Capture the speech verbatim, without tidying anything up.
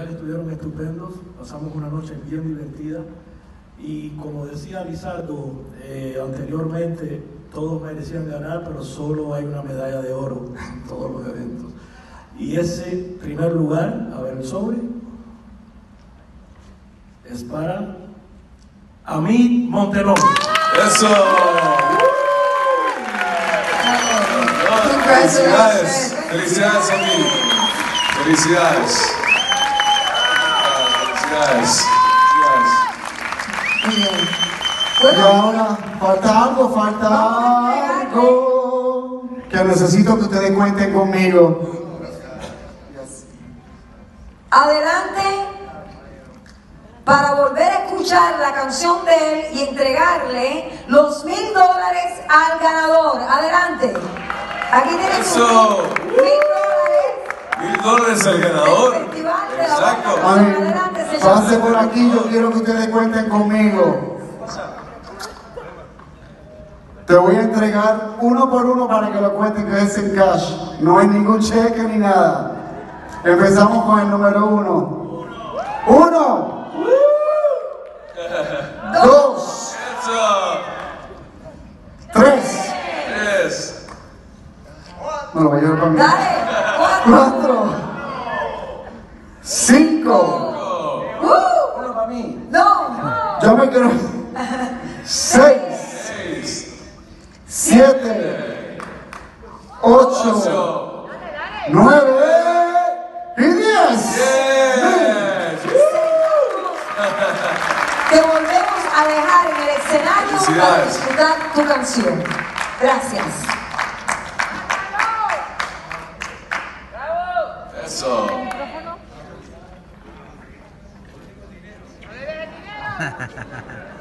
mensajes estuvieron estupendos, pasamos una noche bien divertida y como decía Lizardo eh, anteriormente, todos merecían ganar, pero solo hay una medalla de oro en todos los eventos. Y ese primer lugar, a ver el sobre, es para Amit Montelón. ¡Eso! Felicidades, felicidades a mí. Felicidades. Felicidades. Muy bien. Bueno, y ahora falta algo, falta algo que necesito que ustedes cuenten conmigo. Adelante para volver a escuchar la canción de él y entregarle los mil dólares al ganador. Adelante. Aquí tienen sus mil dólares. Mil dólares al ganador. Del Festival de la Exacto. Buena Canción. Adelante, señor. Pase por aquí, yo quiero que ustedes cuenten conmigo. Te voy a entregar uno por uno para que lo cuenten, que es en cash. No hay ningún cheque ni nada. Empezamos con el número uno. Uno. Dos. Tres. Tres. No lo voy a llevar para mí. Dale. Cuatro. Cinco. Uh, Uno para mí. no. Yo me quiero. Seis. Seis. Siete. Ocho. Nueve. Y diez. Yes. Te volvemos a dejar en el escenario para Felicidades. disfrutar tu canción. Gracias. Eso.